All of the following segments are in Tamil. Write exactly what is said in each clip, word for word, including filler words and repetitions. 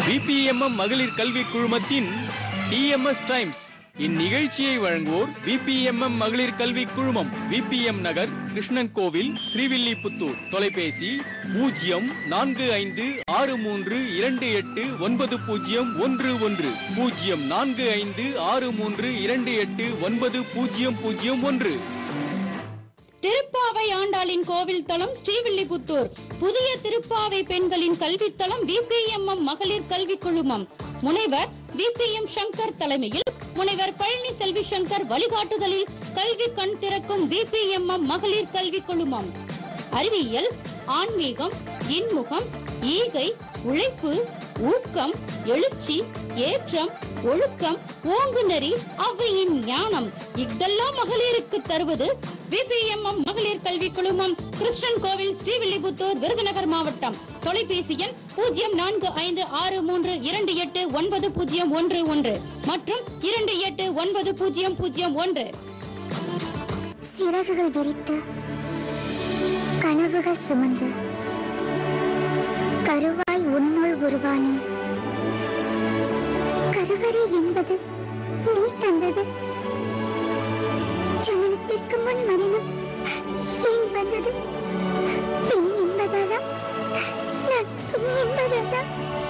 விபிஎம்எம் மகளிர் கல்வி குழுமத்தின் டிஎம்எஸ் டைம்ஸ் இந்நிகழ்ச்சியை வழங்குவோர் விபிஎம்எம் மகளிர் கல்வி குழுமம், விபிஎம் நகர், கிருஷ்ணன் கோவில், ஸ்ரீவில்லிபுத்தூர். தொலைபேசி பூஜ்ஜியம் நான்கு ஐந்து ஆறு மூன்று இரண்டு எட்டு ஒன்பது பூஜ்ஜியம் ஒன்று ஒன்று, பூஜ்ஜியம் நான்கு ஐந்து ஆறு மூன்று இரண்டு எட்டு ஒன்பது பூஜ்ஜியம் பூஜ்ஜியம் ஒன்று. திருப்பாவை ஆண்டாளின் கோவில் தளம் ஸ்ரீவில்லிபுத்தூர். புதிய திருப்பாவை பெண்களின் கல்வித்தளம் விபிஎம்எம் மகளிர் கல்வி குழுமம். முனைவர் விபிஎம் சங்கர் தலைமையில் முனைவர் பழனி செல்வி சங்கர் வழிகாட்டுதலில் கல்வி கண் திறக்கும் விபிஎம்எம் மகளிர் கல்வி குழுமம். அறிவியல், ஆன்மீகம், இன்முகம், ஈகை, உழைப்பு, ஊக்கம், எழுச்சி, ஏற்றம், ஒழுக்கம், ஓங்குநெறி, அவையின் ஞானம் இதெல்லாம் மகளிருக்கு தருவது விபிஎம்எம் மகளிர் கல்வி குழுமம், கிருஷ்ணன் கோவில், ஸ்ரீவில்லிபுத்தூர், விருதுநகர் மாவட்டம். தொலைபேசி எண் பூஜ்ஜியம் நான்கு ஐந்து ஆறு மூன்று இரண்டு எட்டு ஒன்பது பூஜ்ஜியம் ஒன்று ஒன்று மற்றும் இரண்டு எட்டு ஒன்பது பூஜ்ஜியம் பூஜ்ஜியம் ஒன்று. சிறகுகள் விரித்து கனவுகள் சுமந்து கருவாய் உன்னுள் உருவானேன். கருவறை என்பது நீ தந்தது. ஜனனத்திற்கு முன் மரணம் ஏன் வந்தது? பெண் என்பதாலா? நான் பெண் என்பதாலா?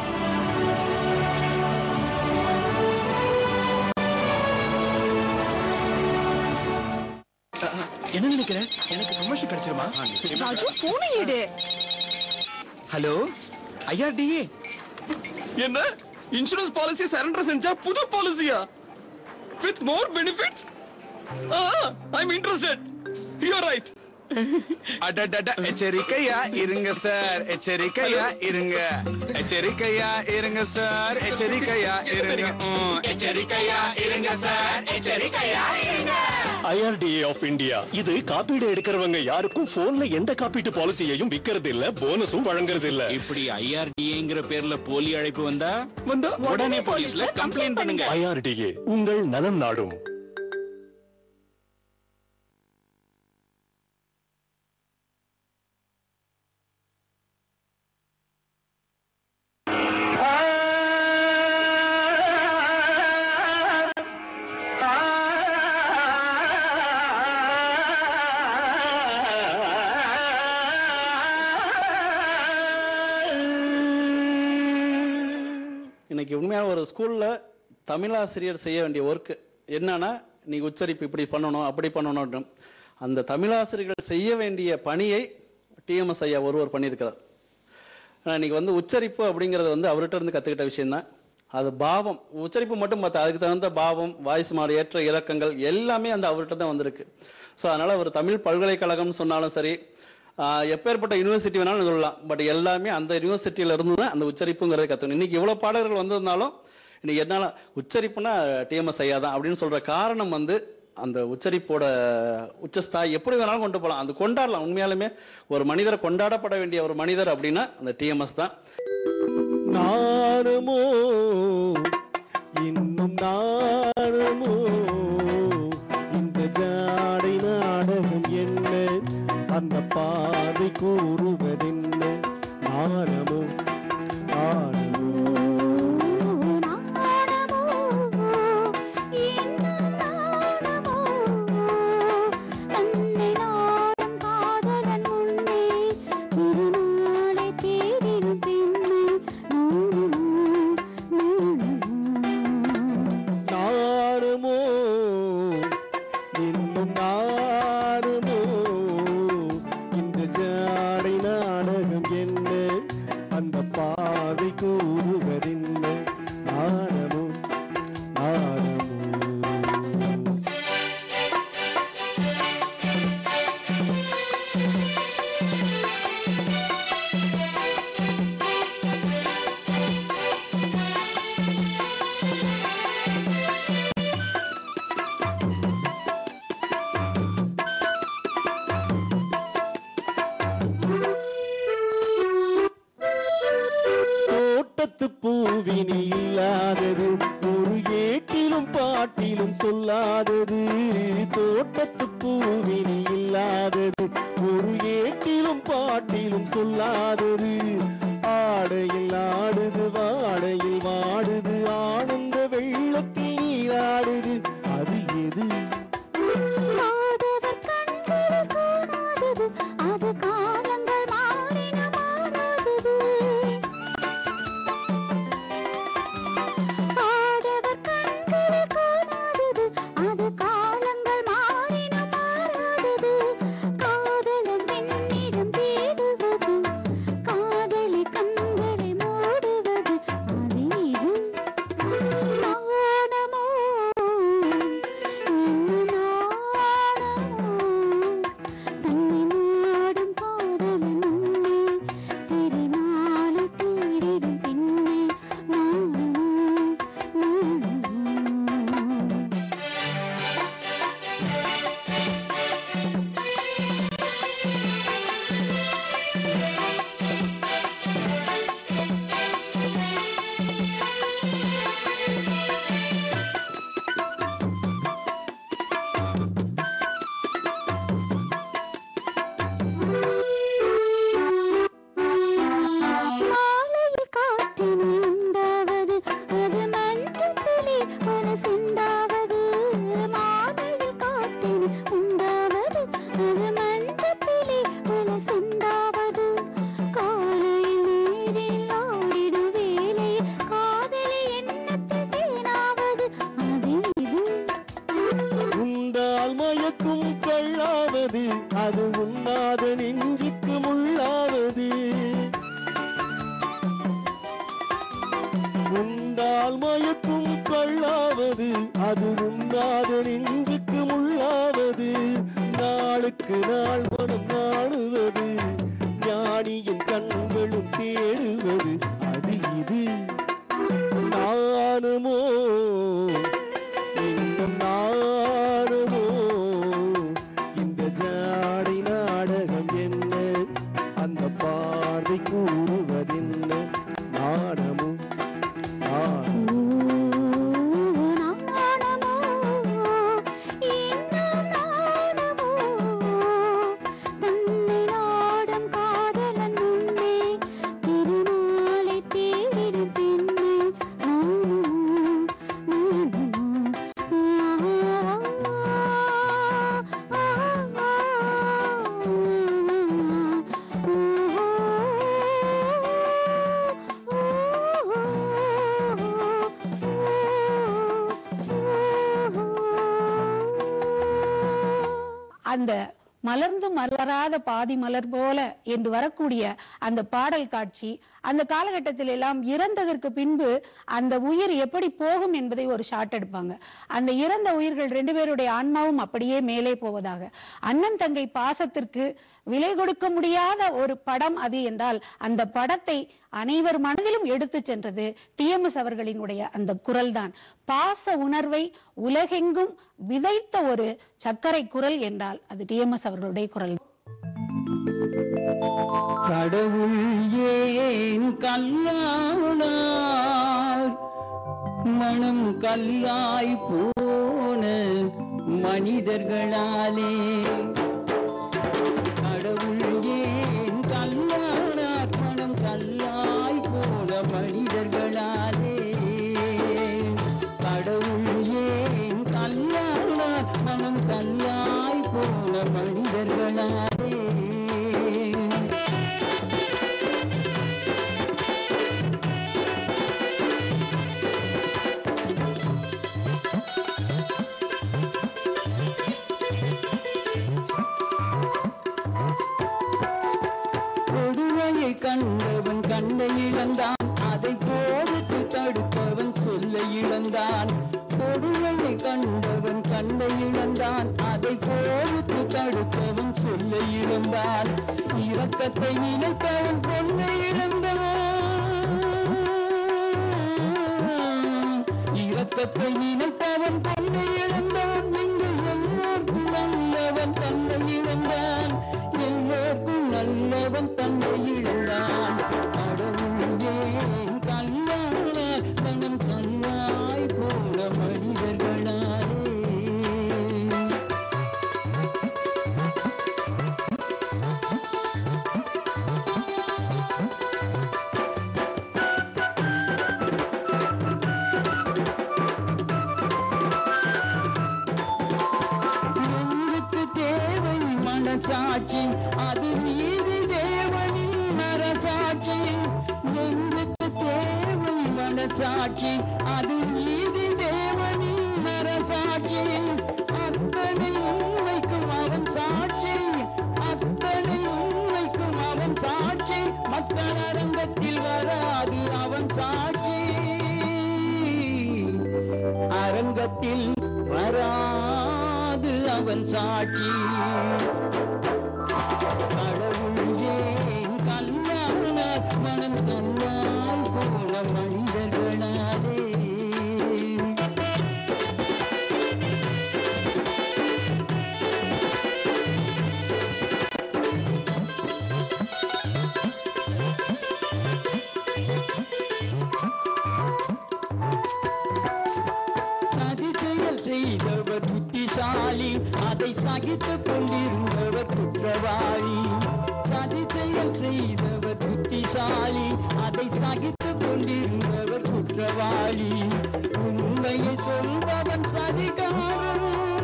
என்ன நினைக்கிறேன்? எனக்கு ப்ரமோஷன் கிடைச்சிருமா? ராஜு போன் எடு. Hello IRDA. என்ன இன்சூரன்ஸ் பாலிசி சரண்டர் செஞ்சா புது பாலிசியா with more benefits? I am interested. You are right. அடடட எச்சரிக்கையா இருங்க சார், எச்சரிக்கையா இருங்க, எச்சரிக்கையா இருங்க சார், எச்சரிக்கையா இருங்க, எச்சரிக்கையா இருங்க சார், எச்சரிக்கையா இருங்க. ஐஆர்டிஏ ஆஃப் இந்தியா இது காப்பீடு எடுக்கிறவங்க யாருக்கும் போன்ல எந்த காப்பீட்டு பாலிசியையும் விக்கிறது இல்ல, போனஸும் வழங்குறது இல்ல. இப்படி ஐஆர்டிஏங்கிற பேர்ல போலி அழைப்பு வந்தா வந்தா உடனே போலீஸ்ல கம்ப்ளைண்ட் பண்ணுங்க. ஐஆர்டிஏ உங்கள் நலம் நாடும். இன்னைக்கு உண்மையாக ஒரு ஸ்கூலில் தமிழாசிரியர் செய்ய வேண்டிய ஒர்க்கு என்னன்னா, நீ உச்சரிப்பு இப்படி பண்ணணும் அப்படி பண்ணணும். அந்த தமிழாசிரியர்கள் செய்ய வேண்டிய பணியை டிஎம்எஸ் ஐயா ஒருவர் பண்ணியிருக்கிறார். இன்னைக்கு வந்து உச்சரிப்பு அப்படிங்கிறது வந்து அவர்கிட்ட இருந்து கற்றுக்கிட்ட விஷயம்தான். அது பாவம், உச்சரிப்பு மட்டும் பார்த்தா அதுக்கு தகுந்த பாவம், வாய்ஸ் மாடு, ஏற்ற இலக்கங்கள் எல்லாமே அந்த அவர்கிட்ட தான் வந்திருக்கு. ஸோ அதனால் அவர் தமிழ் பல்கலைக்கழகம்னு சொன்னாலும் சரி, எப்பேற்பட்ட யூனிவர்சிட்டி வேணாலும் சொல்லலாம், பட் எல்லாமே அந்த யூனிவர்சிட்டியில இருந்து தான் அந்த உச்சரிப்புங்கிறத கற்றுக்கணும். இன்னைக்கு இவ்வளோ பாடல்கள் வந்திருந்தாலும் இன்னைக்கு என்னால் உச்சரிப்புனா டிஎம்எஸ் ஐயா தான் அப்படின்னு சொல்ற காரணம் வந்து அந்த உச்சரிப்போட உச்சஸ்தாய் எப்படி வேணாலும் கொண்டு போகலாம், அது கொண்டாடலாம். உண்மையாலுமே ஒரு மனிதரை கொண்டாடப்பட வேண்டிய ஒரு மனிதர் அப்படின்னா அந்த டிஎம்எஸ் தான். நானுமோ இன்னும் நானுமோ இந்த ஜாடை நாடகம் என்ன, அந்த பாதை கூறுவதென்ன, நாணமோ நாணமோ பூவினில் இல்லாதது, ஒரு ஏட்டிலும் பாட்டிலும் சொல்லாதது, தோட்டத்து பூவினில் இல்லாதது ஒரு ஏட்டிலும் பாட்டிலும் சொல்லாதது ஆடையில் ஆடுது வாடையில் வாடுது ஆனந்த வெள்ளத்தில் நீராடுது அது எது அது காலங்கள் மாறின மாறாதது ஆடவர் கண்களில் காணாதது அது காலங்கள் மாறின மாறாதது காதலன் பெண்ணிடம் தேடுவது காதலி கண்களை மூடுவது அது இது நாணமோ என்ன நாணமோ தன்னை நாடும் காதலன் உன்னை தெரிநாளை தேடிடும் பின்னே நாணமோ நாணமோ மாலையில் காற்றினில் உண்டாவது அது மஞ்சத்திலே மனசுண்டாவது மாலையில் காற்றினில் உண்டாவது அது மஞ்சத்திலே மனசுண்டாவது காலையில் நீரில் ஆடிடும் வேலை காதலி எண்ணத்தில் தேனாவது அது இது உண்டால் மயக்கும் கள்ளாவது அது உண்ணாத நெஞ்சுக்கு முள்ளாவது உண்டால் மயக்கும் கள்ளாவது அது உண்ணாத நெஞ்சுக்கு முள்ளாவது நாளுக்கு நாள் மனம் நாடுவது ஞானியின் கண்களும் தேடுவது அது இது நானுமோ இன்னும் நானுமோ இந்த ஜாடை நாடகம் என்ன அந்த பார்வை கூறுவதென்ன நாணமும் நாணமும் நாணமோ இன்னும் நாணமோ தன்னை நாடும் காதலன் உன்னை திருநாளை தேடிடும் பெண்ணை நாணமோ அந்த மலர்ந்து மலராத பாதி மலர் போல என்று வரக்கூடிய அந்த பாடல் காட்சி அந்த காலகட்டத்தில் எல்லாம் இறந்ததற்கு பின்பு அந்த உயிர் எப்படி போகும் என்பதை ஒரு ஷாட் எடுப்பாங்க. அந்த இறந்த உயிர்கள் ரெண்டு பேருடைய ஆன்மாவும் அப்படியே மேலே போவதாக. அண்ணன் தங்கை பாசத்திற்கு விலை கொடுக்க முடியாத ஒரு படம் அது என்றால் அந்த படத்தை அனைவர் மனதிலும் எடுத்து சென்றது டிஎம்எஸ் அவர்களினுடைய அந்த குரல் தான். பாச உணர்வை உலகெங்கும் விதைத்த ஒரு சர்க்கரை குரல் என்றால் அது டிஎம்எஸ் அவர்களுடைய குரல். கடவுள் ஏன் கல்லானார் மனம் கல்லாய் போன மனிதர்களாலே கடவுள் ஏன் கல்லானார் மனம் கல்லாய் போன மனிதர்களாலே கடவுள் ஏன் கல்லானார் மனம் கல்லாய் போன மனிதர்களாலே கண்டவன் கண்ணை இழந்தான் அதை கோபத்து தடுத்தவன் சொல்ல இழந்தான் கொடுமையை கண்டவன் கண்ணை இழந்தான் அதை கோபத்து தடுத்தவன் சொல்ல இழந்தான் இரக்கத்தை நினைத்தவன் பொன்னை இழந்தவன் இரக்கத்தை நினைத்தவன் பொன்னை இழந்தவன் இங்கு எல்லோருக்கும் நல்லவன் தன்னை இழந்தான் எல்லோருக்கும் நல்லவன் தன்னை இழந்தான் கடவுள் ஏன் கல்லானார் மனம் கல்லாய் போன மனிதர்களாலே மனசாட்சி அது நீதி தேவனின் நரசாட்சி நெஞ்சுக்கு தேவை மனசாட்சி அது நீதி தேவனின் நரசாட்சி அத்தனை உண்மைக்கும் அவன் சாட்சி அத்தனை உண்மைக்கும் அவன் சாட்சி மக்கள் அரங்கத்தில் வராது அவன் சாட்சி அரங்கத்தில் வராது அவன் சாட்சி கடவுள் ஏன் கல்லானார் மனம் கல்லால் போன மனிதர்களாலே செய்தவர் புத்திசாலி அதை சகித்துக் கொண்டிருந்தவர் குற்றவாளி சதி செயல் செய்தவர் புத்திசாலி அதை சகித்துக் கொண்டிருந்தவர் குற்றவாளி உண்மையை சொல்பவன் சதிகாரன்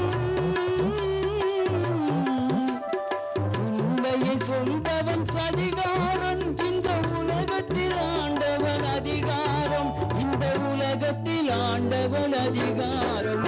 உண்மையை சொல்பவன் சதிகாரன் இந்த உலகத்தில் ஆண்டவன் அதிகாரம் இந்த உலகத்தில் ஆண்டவன் அதிகாரம்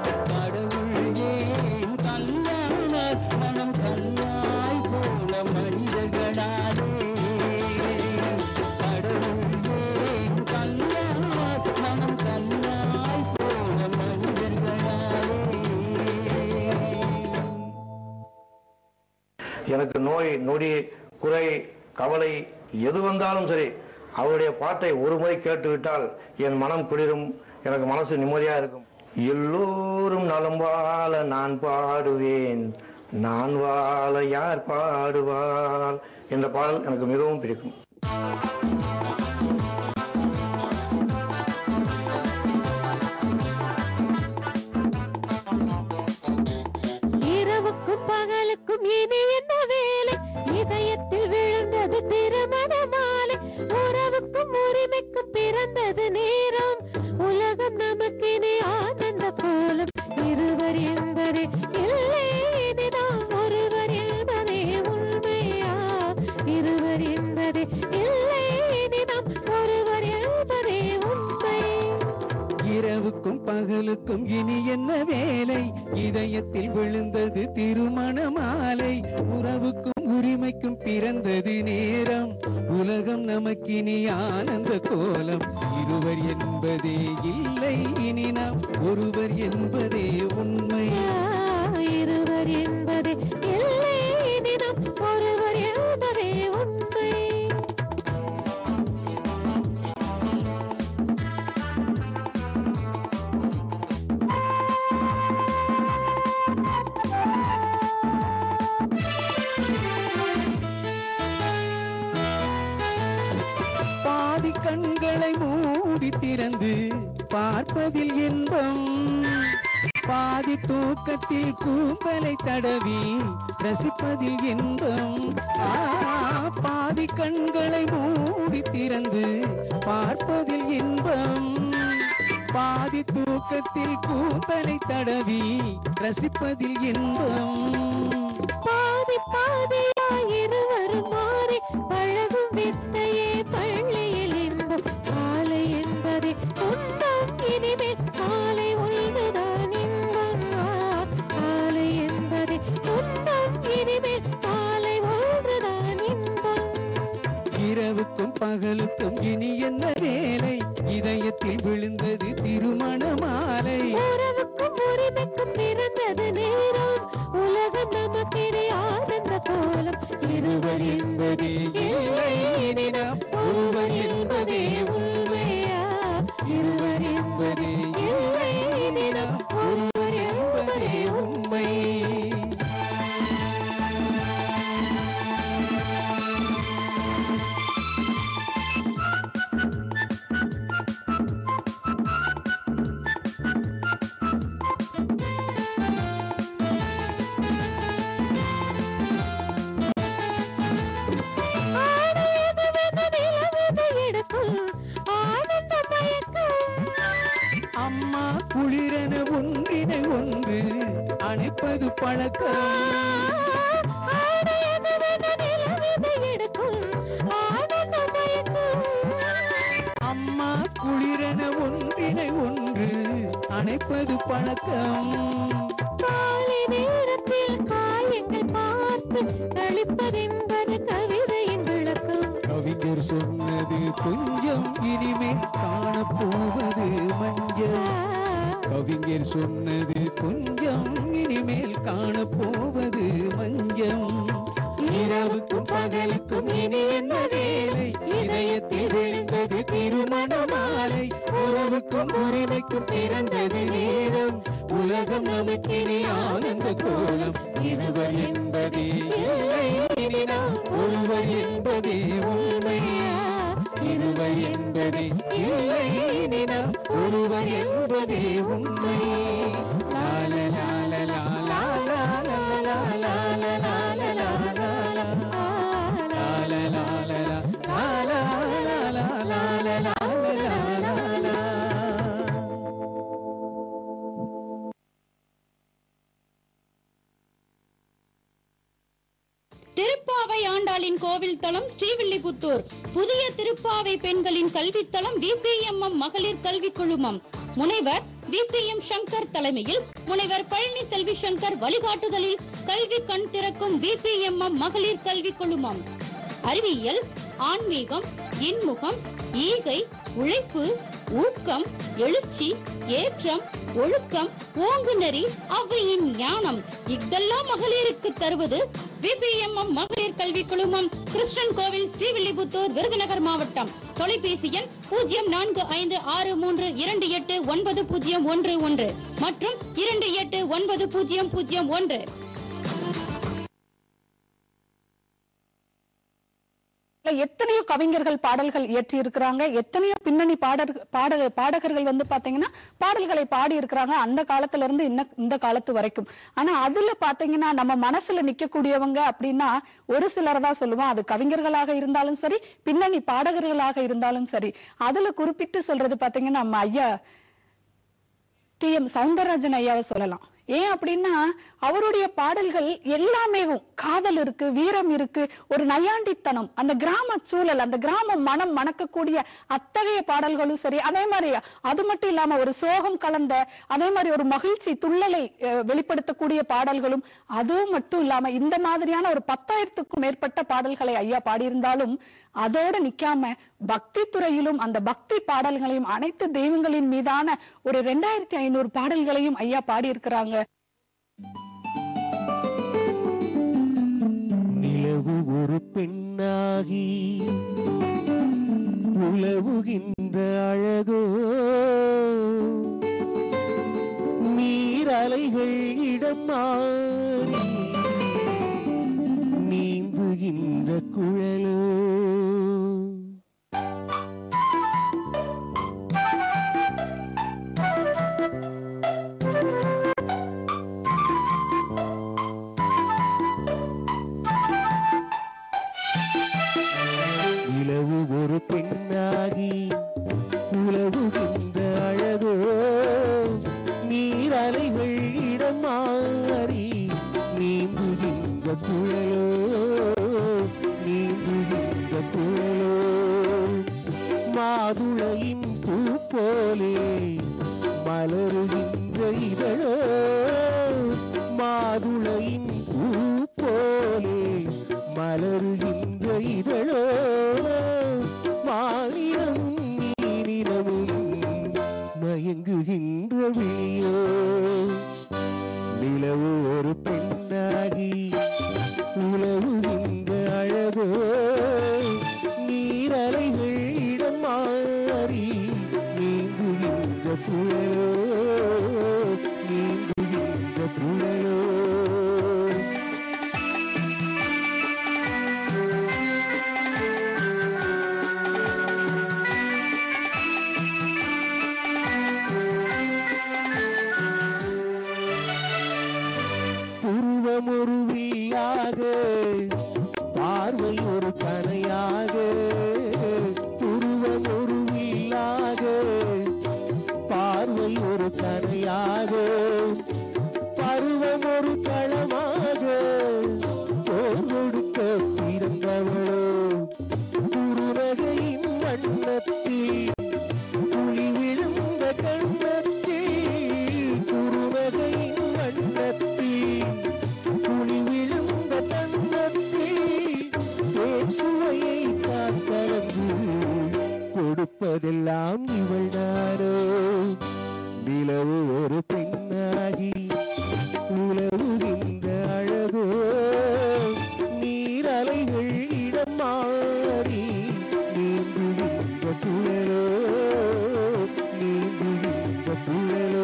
எனக்கு நோய் நொடி குறை கவலை எது வந்தாலும் சரி அவருடைய பாட்டை ஒரு முறை கேட்டுவிட்டால் என் மனம் குளிரும் எனக்கு மனசு நிம்மதியா இருக்கும் எல்லோரும் நலம் வாழ நான் பாடுவேன் நான் வாழ யார் பாடுவார் என்ற பாடல் எனக்கு மிகவும் பிடிக்கும் இனி என்ன வேலை இதயத்தில் விழுந்தது திருமண மாலை உறவுக்கும் உரிமைக்கும் பிறந்தது நேரம் உலகம் நமக்கு இனி ஆனந்த கோலம் இருவர் என்பதே இல்லை இதுதான் ஒருவர் என்பதே உண்மையா இருவர் என்பதே இல்லை இதுதான் ஒருவர் என்பதே உண்மை இரவுக்கும் பகலுக்கும் இனி என்ன வேலை இதயத்தில் விழுந்தது திருமண மாலை உறவுக்கும் உரிமைக்கும் பிறந்தது நேரம் உலகம் நமக்கினி ஆனந்த கோலம் இருவர் என்பதே இல்லை இனி நாம் ஒருவர் என்பதே உண்மை இருவர் என்பதே இல்லை இனி நாம் ஒருவர் என்பதே உண்மை கண்களை மூடி திறந்து பார்ப்பதில் இன்பம் பாதி தூக்கத்தில் கூந்தலை தடவி ரசிப்பதில் இன்பம் பாதி கண்களை மூடி திறந்து பார்ப்பதில் இன்பம் பாதி தூக்கத்தில் கூந்தலை தடவி ரசிப்பதில் இன்பம் பாதி பாதியாய் இருவரும் மாறி பழகும் வித்தையே பள்ளியில் இன்பம் காலை என்பதே துன்பம் இனிமேல் காலை ஒன்றுதான் இன்பம் காலை என்பதே துன்பம் இனிமேல் காலை ஒன்றுதான் இன்பம் இரவுக்கும் பகலுக்கும் இனி என்ன வேலை இதயத்தில் விழுந்தது திருமண மாலை உறவுக்கும் உரிமைக்கும் பிறந்தது நேரம் உலகம் நமக்கிடையே ஆனந்த கோலம் இருவர் என்பதே இல்லை இனி நாம் ஒருவர் என்பதே உண்மையா இருவர் என்பதே இல்லை இனி நாம் ஒருவர் என்பதே உண்மை அம்மா குளிரென ஒன்றினை ஒன்று அணைப்பது பழக்கம் குளிரென ஒன்றினை ஒன்று அணைப்பது பழக்கம். காலை நேரத்தில் காயங்கள் பார்த்து கழிப்பதென்பது கவிதையின் விளக்கம். கவிஞர் சொன்னது கொஞ்சம் இனிமேல் காணப்போவது மஞ்சள். கவிஞர் சொன்னது கொஞ்சம் இனிமேல் காணப்போவது மஞ்சம். இரவுக்கும் பகலுக்கும் இனி என்ன வேலை, இதயத்தில் விழுந்தது திருமண மாலை. உறவுக்கும் உரிமைக்கும் பிறந்தது நேரம், உலகம் நமக்கினி ஆனந்த கோலம். இருவர் என்பதே இல்லை, இனி நாம் ஒருவர் என்பதே உண்மை. இருவர் என்பதே இல்லை, இனி நாம் ஒருவர் என்பதே உண்மை. லால லால லால லால லால லால திருப்பாவை ஆண்டாளின் கோவில் தளம் ஸ்ரீவில்லிபுத்தூர். புதிய திருப்பாவை பெண்களின் கல்வித்தளம் விபிஎம்எம் மகளிர் கல்வி குழுமம். முனைவர் விபிஎம் சங்கர் தலைமையில் முனைவர் பழனி செல்வி சங்கர் வழிகாட்டுதலில் கல்வி கண் திறக்கும் விபிஎம்எம் மகளிர் கல்வி குழுமம். அறிவியல், ஆன்மீகம், இன்முகம், ஈகை, உழைப்பு, ஊக்கம், எழுச்சி, ஏற்றம், ஒழுக்கம், ஓங்குநெறி, அவையின் ஞானம் இதெல்லாம் மகளிருக்கு தருவது விபிஎம்எம் மகளிர் கல்வி குழுமம், கிருஷ்ணன் கோவில், ஸ்ரீவில்லிபுத்தூர், விருதுநகர் மாவட்டம். தொலைபேசி எண் பூஜ்ஜியம் நான்கு ஐந்து ஆறு மூன்று இரண்டு எட்டு ஒன்பது பூஜ்ஜியம் ஒன்று ஒன்று மற்றும் இரண்டு எட்டு ஒன்பது பூஜ்ஜியம் பூஜ்ஜியம் ஒன்று. எத்தனையோ கவிஞர்கள் பாடல்கள் இயற்றி இருக்கிறாங்க. எத்தனையோ பின்னணி பாடல் பாட பாடகர்கள் வந்து பாத்தீங்கன்னா பாடல்களை பாடி இருக்கிறாங்க அந்த காலத்துல இருந்து இன்ன இந்த காலத்து வரைக்கும். ஆனா அதுல பாத்தீங்கன்னா நம்ம மனசுல நிக்கக்கூடியவங்க அப்படின்னா ஒரு சிலர் தான் சொல்லுவோம். அது கவிஞர்களாக இருந்தாலும் சரி, பின்னணி பாடகர்களாக இருந்தாலும் சரி. அதுல குறிப்பிட்டு சொல்றது பாத்தீங்கன்னா நம்ம ஐயா டி எம் சௌந்தரராஜன் ஐயாவை சொல்லலாம். ஏன் அப்படின்னா அவருடைய பாடல்கள் எல்லாமே காதல் இருக்கு, வீரம் இருக்கு, ஒரு நையாண்டித்தனம், அந்த கிராம சூழல், அந்த கிராம மனம் மணக்கக்கூடிய அத்தகைய பாடல்களும் சரி. அதே மாதிரி அது மட்டும் இல்லாம ஒரு சோகம் கலந்த, அதே மாதிரி ஒரு மகிழ்ச்சி துள்ளலை வெளிப்படுத்தக்கூடிய பாடல்களும், அதுவும் மட்டும் இல்லாம இந்த மாதிரியான ஒரு பத்தாயிரத்துக்கும் மேற்பட்ட பாடல்களை ஐயா பாடியிருந்தாலும் அதோட நிக்காம பக்தி துறையிலும் அந்த பக்தி பாடல்களையும் அனைத்து தெய்வங்களின் மீதான ஒரு ரெண்டாயிரத்தி ஐநூறு பாடல்களையும் ஐயா பாடியிருக்கிறாங்க. நிலவு ஒரு பெண்ணாகி உலவுகின்ற அழகோ, நீரலைகள் இடம் மாறி நீந்துகின்ற குழலோ. நிலவு ஒரு பெண்ணாகி உலவுகின்ற அழகோ, நீரலைகள் இடம் மாறி நீந்துகின்ற குழலோ, நீந்துகின்ற குழலோ. மாதுளையின் பூ போலே மலருகின்ற இதழோ, மாதுளையின் பூ போலே மலருகின்ற இதழோ. மாநிலமும் நீரினமும் மயங்குகின்ற விழியோ. நிலவு ஒரு பெண்ணாகி உலவுகின்ற அழகோ, நீரலைகள் இடம் மாறி நீந்துகின்ற புயலோ, நீந்துகின்ற புயலோ. ஒரு வில்லாக, பார்வை ஒரு கனையாக, துருவம் ஒரு வில்லாக, பார்வை ஒரு கனையாக, பருவம் ஒரு களமாக, போர் கொடுக்க பிறந்தவளோ. குறுநகையின் வண்ணத்தில் அவள் நானோ நிலவு ஒரு பெண்ணாகி உலவுகின்ற அழகோ நீரலைகள் இடம் மாறி நீந்துகின்ற புயலோ நீந்துகின்ற புயலோ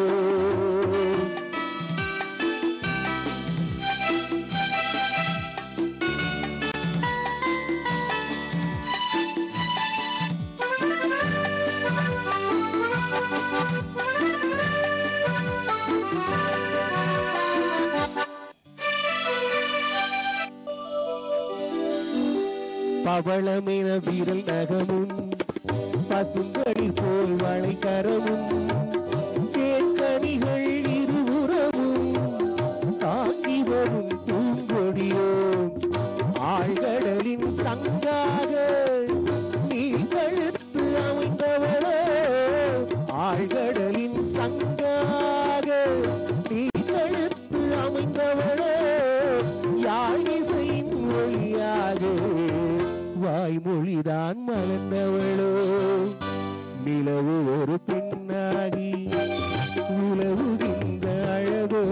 பவளமென விரல் நகமும் பசுங்கடில் போல் வளைக்கரமும் தேக்கணிகள் இருபுறமும் தாங்கி வரும் பூங்கொடியோ ஆழ்கடலின் சங்காக நீ கழுத்து அமைந்தவளோ ஆழ்கடலின் சங்காக நீ கழுத்து அமைந்தவளோ யாழிசையின் ஒளியாக வாய்மொழிதான் மலர்ந்தவளோ நிலவு ஒரு பெண்ணாகி உலவுகின்ற அழகோ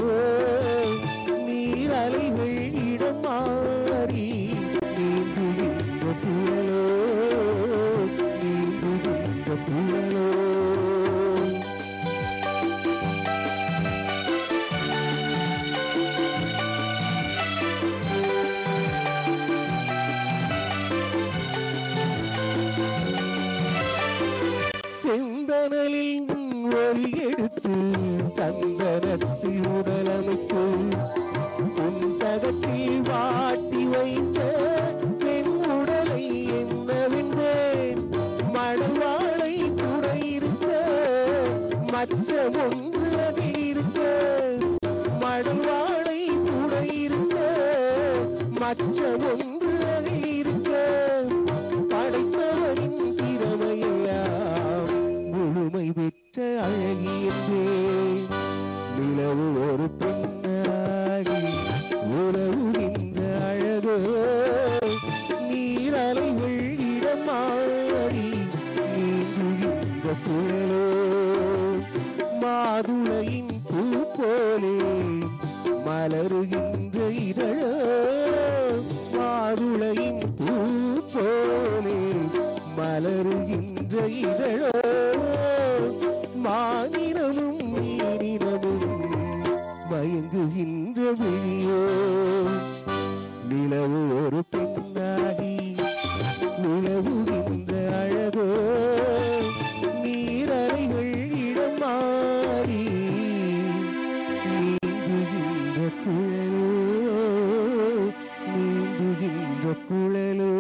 நீரலைகள் இடம் மாறி நீந்துகின்ற புயலோ நீந்துகின்ற புயலோ செந்தனலில் ஒளி எடுத்து சந்தனத்தில் உடலமைத்து புந்தகத்தில் வாட்டி வைத்த பெண் உடலை என்னவென்றேன் மணவாளை துணை இருக்க மச்சம் ஒன்று அதில் இருக்க மணவாளை துணை இருக்க மச்சம் ஒன்று அதில் இருக்க படைத்தவனின் திறமையெல்லாம் முழுமை பெற்ற அழகி என்றேன் நிலவு ஒரு பெண்ணாகி உலவுகின்ற அழகோ நீரலைகள் இடம் மாறி நீந்துகின்ற புயலோ மாதுளையின் பூ போலே மலருகின்ற இதழோ மாதுளையின் பூ போலே மலருகின்ற இதழோ மானினமும் மீனினமும் மயங்குகின்ற விழியோ நிலவு ஒரு பெண்ணாகி நிலவுகின்ற அழகோ நீரலைகள் இடம் மாறி நீந்துகின்ற குழலோ நீந்துகின்ற குழலோ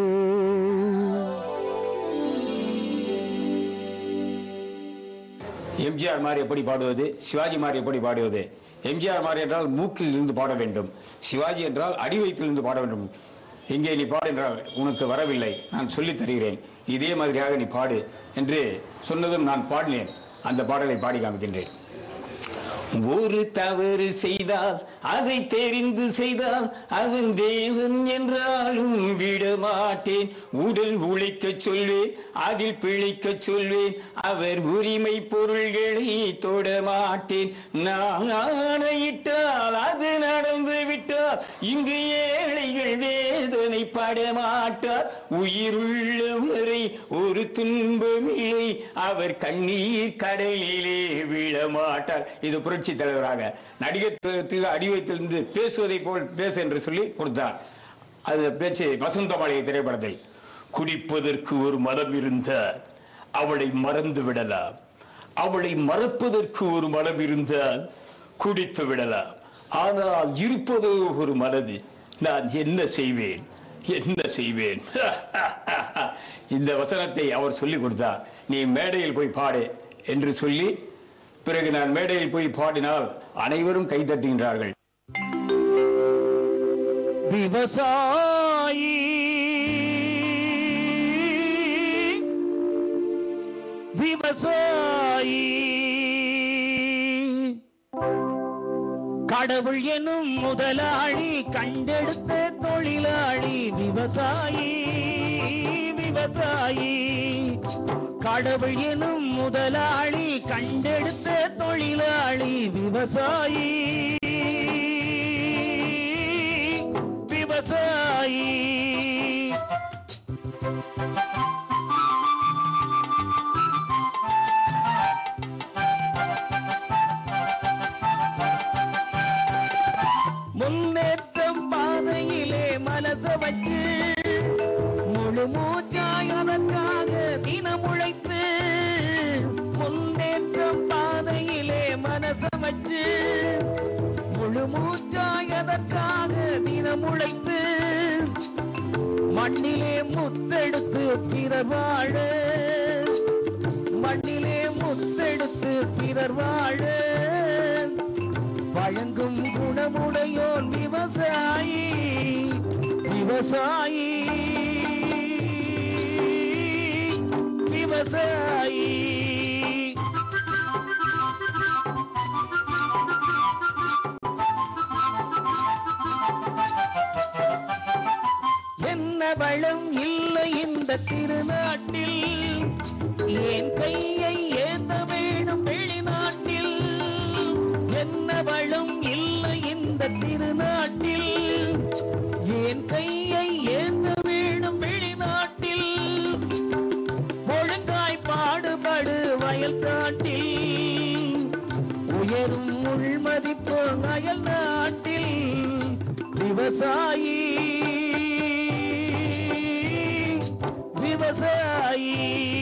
எம்ஜிஆர் மாதிரி எப்படி பாடுவது, சிவாஜி மாதிரி எப்படி பாடுவது? எம்ஜிஆர் மாதிரி என்றால் மூக்கில் இருந்து பாட வேண்டும், சிவாஜி என்றால் அடி வயிற்றிலிருந்து பாட வேண்டும். இங்கே நீ பாடு என்றால் உனக்கு வரவில்லை, நான் சொல்லித் தருகிறேன், இதே மாதிரியாக நீ பாடு என்று சொன்னதும் நான் பாடினேன். அந்த பாடலை பாடி காமிக்கின்றேன். ஒரு தவறு செய்தால் அதை தெரிந்து செய்தால் அவன் தேவன் என்றாலும் விட மாட்டேன். உடல் உழைக்க சொல்வேன், அதில் பிழைக்க சொல்வேன், அவர் உரிமை பொருள்களை தொட மாட்டேன். நான் ஆணையிட்டால் அது நடந்து விட்டால் இங்கு ஏழைகள் வேதனை பட மாட்டார். உயிருள்ளவரை ஒரு துன்பமில்லை, அவர் கண்ணீர் கடலிலே விழமாட்டார். இது புரட்சி தலைவராக நடிகர் அடிவயத்திலிருந்து பேசுவதை போல் பேச என்று சொல்லி கொடுத்தார். அது பேச்சு வசந்த மாளிகை திரைப்படத்தில். குடிப்பதற்கு ஒரு மனம் இருந்தால் அவளை மறந்து விடலாம், அவளை மறப்பதற்கு ஒரு மனம் இருந்தால் குடித்து விடலாம், ஆனால் இருப்பதோ ஒரு மனது, நான் என்ன செய்வேன் என்ன செய்வேன் இந்த வசனத்தை அவர் சொல்லிக் கொடுத்தார். நீ மேடையில் போய் பாடு என்று சொல்லி, பிறகு நான் மேடையில் போய் பாடினால் அனைவரும் கைதட்டுகின்றார்கள். விவசாயி விவசாயி கடவுள் எனும் முதலாளி கண்டெடுத்த தொழிலாளி விவசாயி விவசாயி கடவுள் எனும் முதலாளி கண்டெடுத்த தொழிலாளி விவசாயி விவசாயி முன்னேற்றம் பாதையிலே மனச வச்சு முழு மூச்சாய் அதற்காக தினம் உழைத்து முன்னேற்றம் பாதையிலே மனச வச்சு முழு மூச்சாய் அதற்காக தினம் உழைத்து மண்ணிலே முத்தெடுத்து பிறர் வாழ மண்ணிலே முத்தெடுத்து பிறர் வாழ வழங்கும் குணமுடையோன் விவசாயி விவசாயி விவசாயி என்ன வளம் இல்லை இந்த திருநாட்டில் ஏன் கையை ஏந்த வேணும் வெளிநாட்டில் என்ன வளம் இல்லை இந்த திருநாட்டில் ஏன் கையை ஏந்த வேணும் வெளிநாட்டில் ஒழுங்காய் பாடுபடு வயல் காட்டில் உயரும் உள்மதிப்பு அயல் நாட்டில் விவசாயி விவசாயி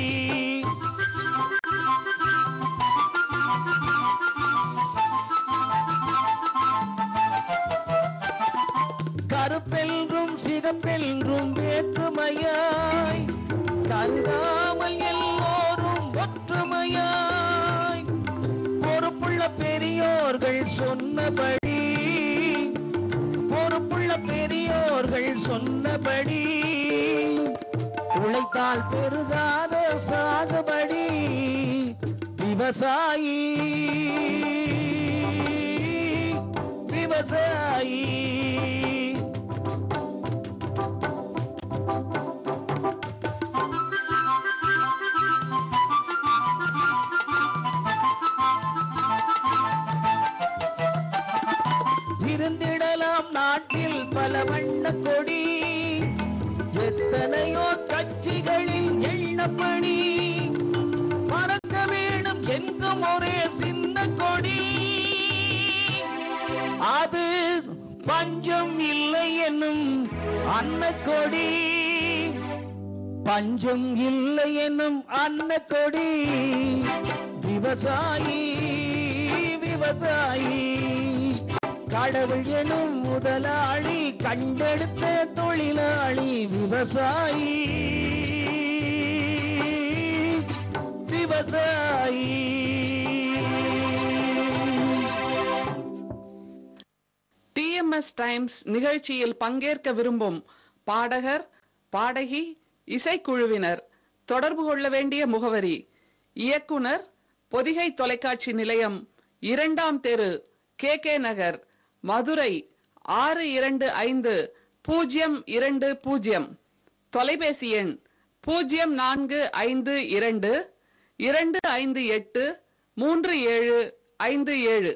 கருப்பென்றும் சிகப்பென்றும் வேற்றுமையாய் கருதாமல் எல்லோரும் ஒற்றுமையாய் பொறுப்புள்ள பெரியோர்கள் சொன்னபடி பொறுப்புள்ள பெரியோர்கள் சொன்னபடி உழைத்தால் பெருகாத சாகுபடி விவசாயி விவசாயி இருந்திடலாம் நாட்டில் பல வண்ண கொடி எத்தனையோ கட்சிகளில் எண்ணப்படி மறக்க வேணும் எங்கும் ஒரே சின்ன கொடி அது பஞ்சம் இல்லை என்னும் அன்னக்கொடி பஞ்சம் இல்லை என்னும் அன்னக்கொடி விவசாயி விவசாயி கடவுள் எனும் முதலாளி கண்டெடுத்த தொழிலாளி விவசாயி விவசாயி டிஎம்எஸ் டைம்ஸ் நிகழ்ச்சியில் பங்கேற்க விரும்பும் பாடகர் பாடகி இசைக்குழுவினர் தொடர்பு கொள்ள வேண்டிய முகவரி இயக்குனர் பொதிகை தொலைக்காட்சி நிலையம் இரண்டாம் தெரு கே கே நகர் மதுரை ஆறு இரண்டு ஐந்து பூஜ்ஜியம் இரண்டு பூஜ்ஜியம் தொலைபேசி எண் பூஜ்ஜியம் நான்கு ஐந்து இரண்டு இரண்டு ஐந்து எட்டு மூன்று ஏழு ஐந்து ஏழு.